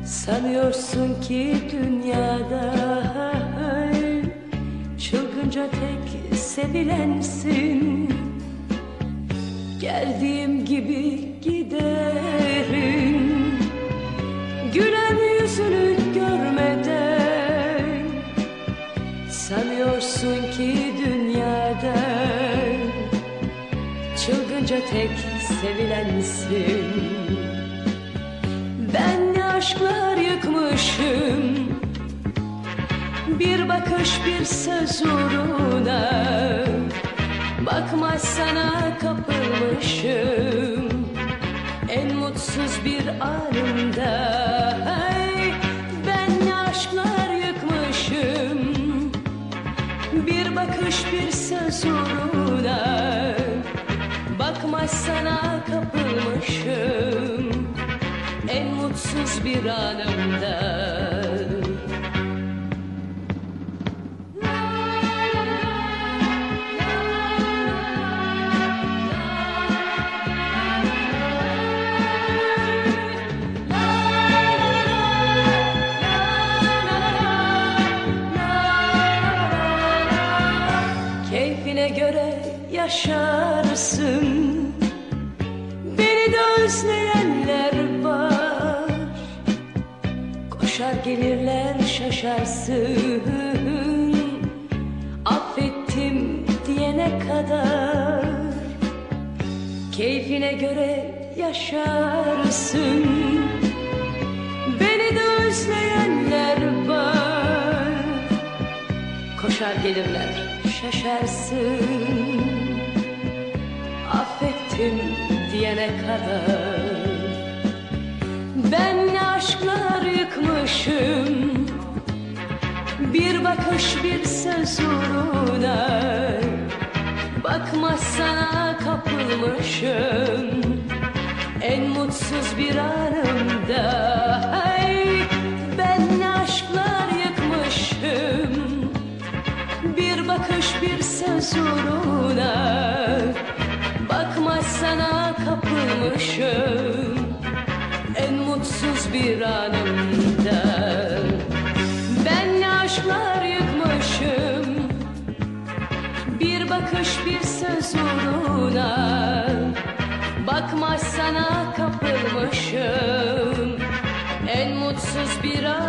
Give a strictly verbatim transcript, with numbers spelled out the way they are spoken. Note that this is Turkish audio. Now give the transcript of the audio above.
Sanıyorsun ki dünyada çılgınca tek sevilensin. Geldiğim gibi giderim, gülen yüzünü görmeden. Sanıyorsun ki dünyada çılgınca tek sevilensin. Ben ne aşklar yıkmışım, bir bakış bir söz uğruna. Bakmaz sana kapılmışım en mutsuz bir anımda. Hey, ben ne aşklar yıkmışım, bir bakış bir söz uğruna. Bakmaz sana kapılmışım en mutsuz bir anımda. Keyfine göre yaşarsın, beni de özleyenler var. Koşar gelirler şaşarsın, affettim diyene kadar. Keyfine göre yaşarsın, beni de özleyenler var. Koşar gelirler şaşarsın, affettim diyene kadar. Ben ne aşklar yıkmışım, bir bakış bir söz uğruna. Bakmaz sana kapılmışım en mutsuz bir anımda. Hey, ben ne aşklar yıkmışım, bir bakış bir söz uğruna. Bakmaz sana kapılmışım en mutsuz bir anımda. Ben ne aşklar yıkmışım, bir bakış bir söz uğruna. Bakmaz sana kapılmışım en mutsuz bir anımda.